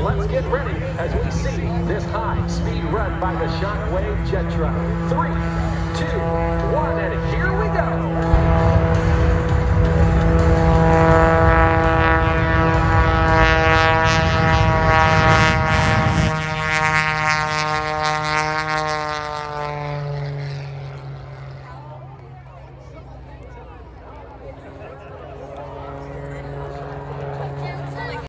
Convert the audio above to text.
let's get ready as we see this high-speed run by the Shockwave Jetra. 3, 2, 1.